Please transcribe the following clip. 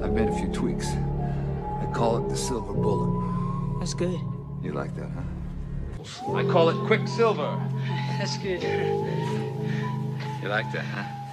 I've made a few tweaks. I call it the silver bullet. That's good. You like that, huh? I call it Quicksilver. That's good. You like that, huh?